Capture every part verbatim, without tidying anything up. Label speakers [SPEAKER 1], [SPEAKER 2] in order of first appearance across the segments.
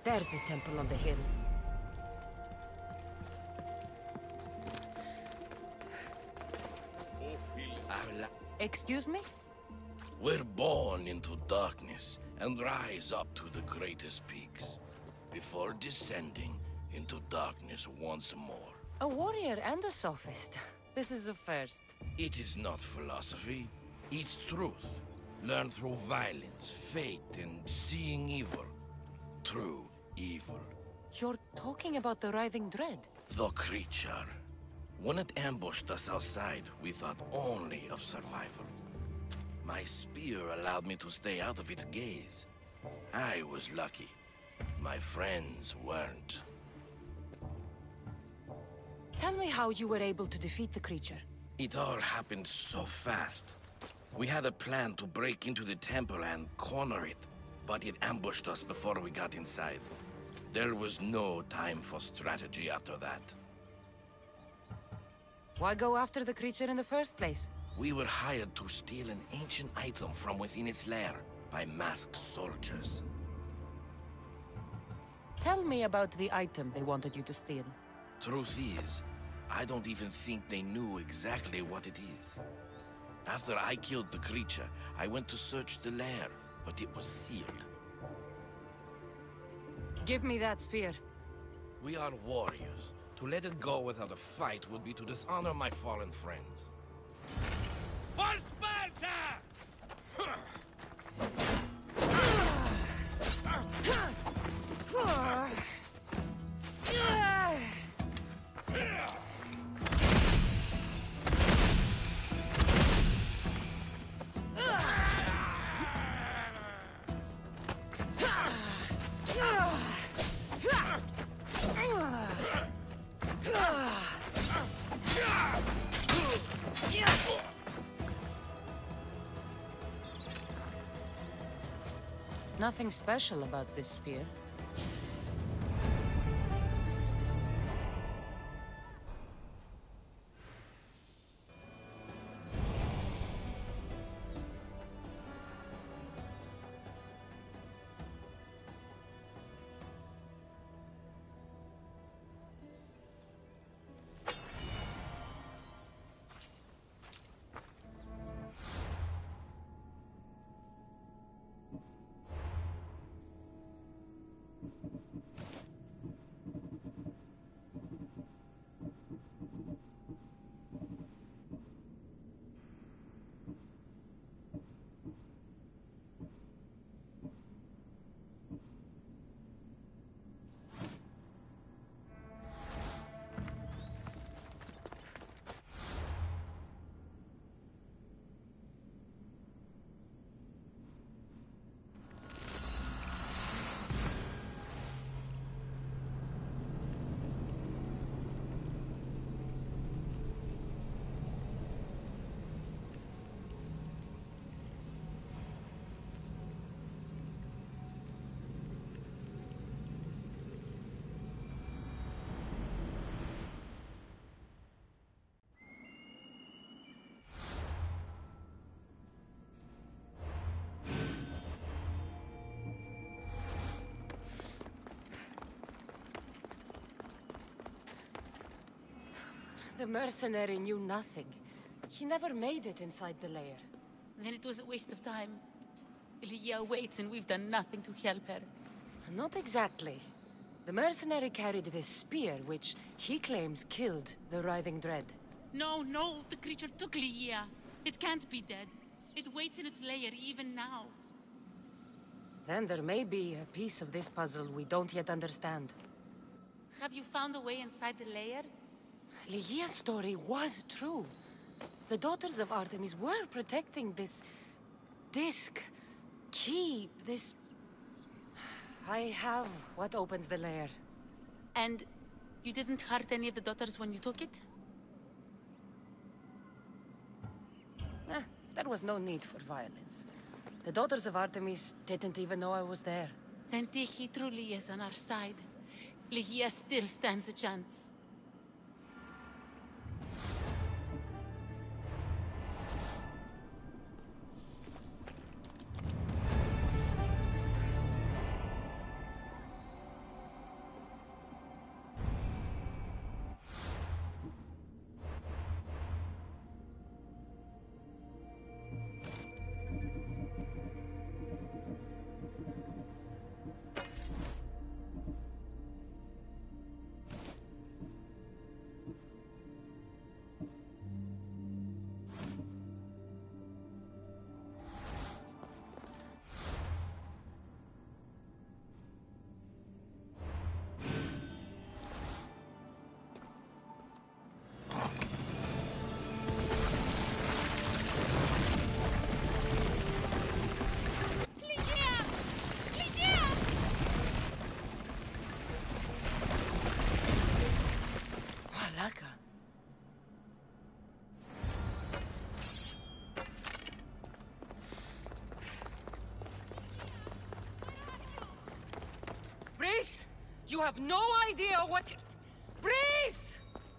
[SPEAKER 1] There's the temple on the hill. Excuse me?
[SPEAKER 2] We're born into darkness and rise up to the greatest peaks, before descending into darkness once more.
[SPEAKER 1] A warrior and a sophist. This is a first.
[SPEAKER 2] It is not philosophy, it's truth. Learned through violence, fate, and seeing evil. True evil.
[SPEAKER 1] You're talking about the Writhing Dread?
[SPEAKER 2] The creature. When it ambushed us outside, we thought only of survival. My spear allowed me to stay out of its gaze. I was lucky. My friends weren't.
[SPEAKER 1] Tell me how you were able to defeat the creature.
[SPEAKER 2] It all happened so fast. We had a plan to break into the temple and corner it, but it ambushed us before we got inside. There was no time for strategy after that.
[SPEAKER 1] Why go after the creature in the first place?
[SPEAKER 2] We were hired to steal an ancient item from within its lair by masked soldiers.
[SPEAKER 1] Tell me about the item they wanted you to steal.
[SPEAKER 2] Truth is, I don't even think they knew exactly what it is. After I killed the creature, I went to search the lair, but it was sealed.
[SPEAKER 1] Give me that spear.
[SPEAKER 2] We are warriors. To let it go without a fight would be to dishonor my fallen friends. For Sparta!
[SPEAKER 1] Nothing special about this spear. The mercenary knew nothing. He never made it inside the lair.
[SPEAKER 3] Then it was a waste of time. Ligia waits and we've done nothing to help her.
[SPEAKER 1] Not exactly. The mercenary carried this spear, which he claims killed the Writhing Dread.
[SPEAKER 3] No, no, the creature took Ligia. It can't be dead. It waits in its lair even now.
[SPEAKER 1] Then there may be a piece of this puzzle we don't yet understand.
[SPEAKER 3] Have you found a way inside the lair?
[SPEAKER 1] Ligia's story was true. The Daughters of Artemis were protecting this... disc... key, this... I have what opens the lair.
[SPEAKER 3] And you didn't hurt any of the daughters when you took it?
[SPEAKER 1] Eh, there was no need for violence. The Daughters of Artemis didn't even know I was there.
[SPEAKER 3] Then Tyche truly is on our side. Ligia still stands a chance.
[SPEAKER 1] You have no idea what... Breeze!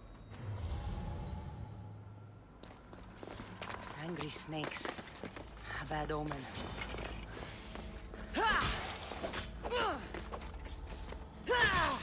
[SPEAKER 1] Angry snakes. A bad omen. Ha! Ha!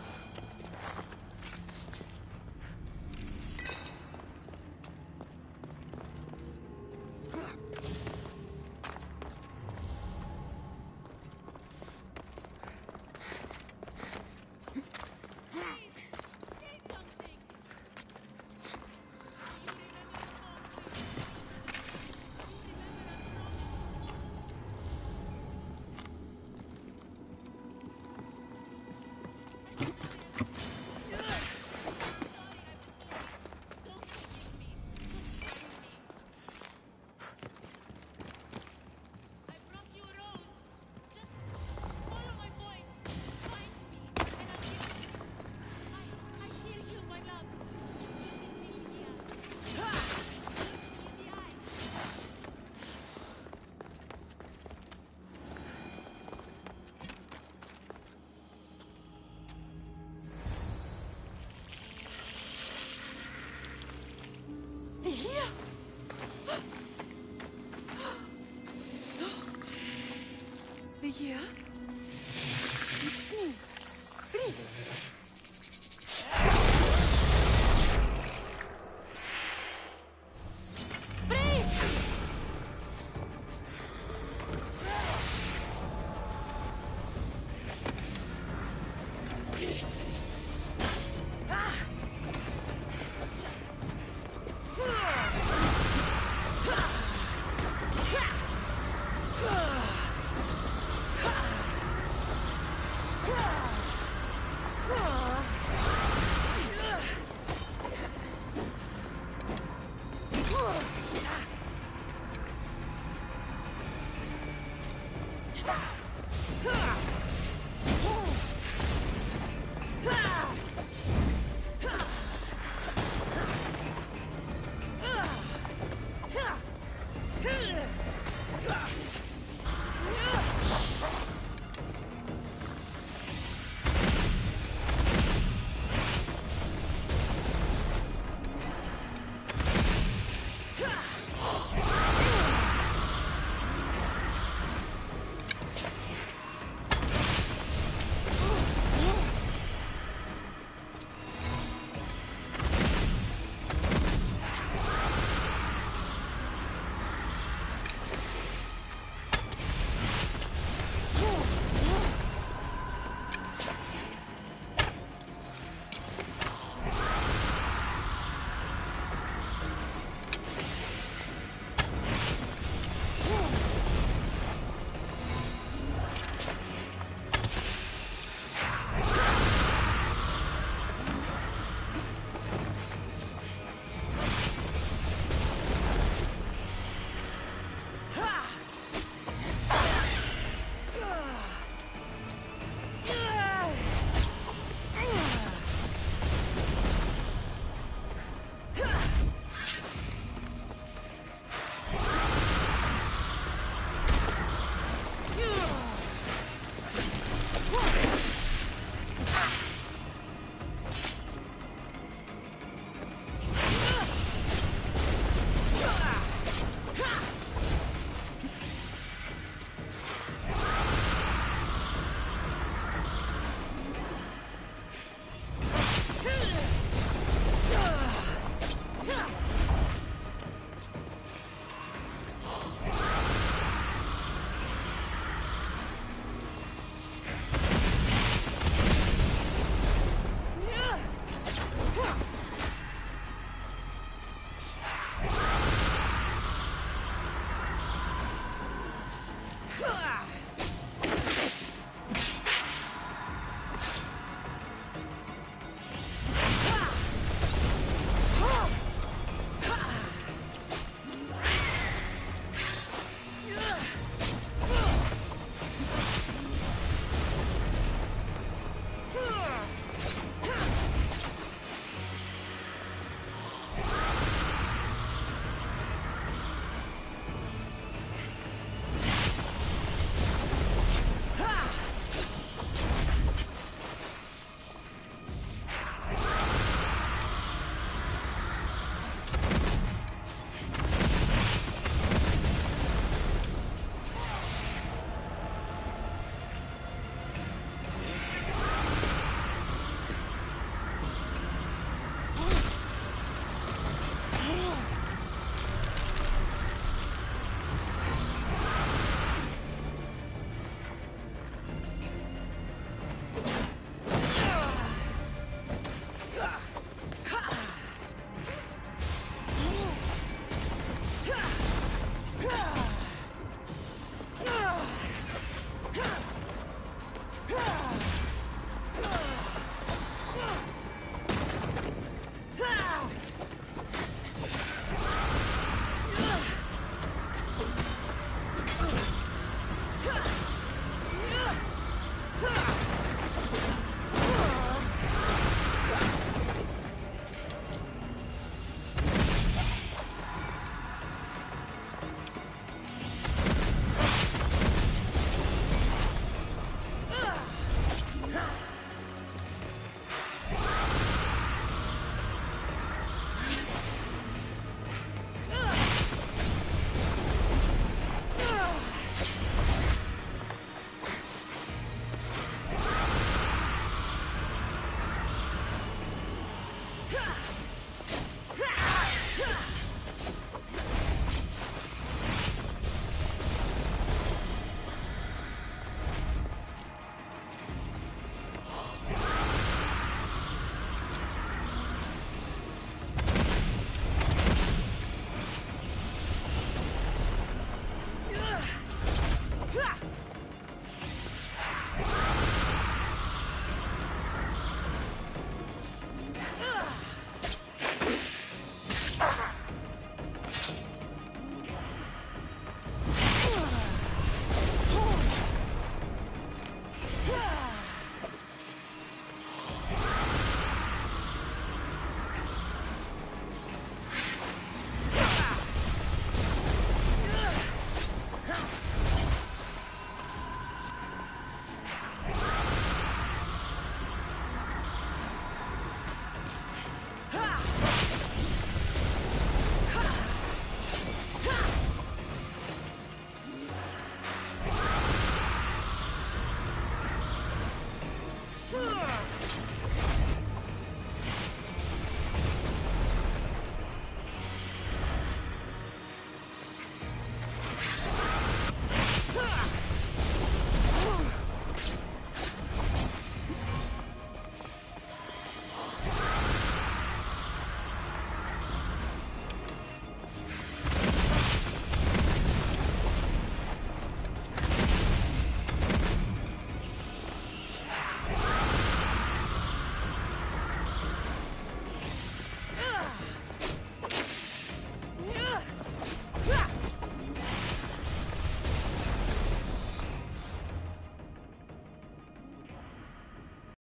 [SPEAKER 1] Yeah? It's me, Breeze. Breeze! Breeze!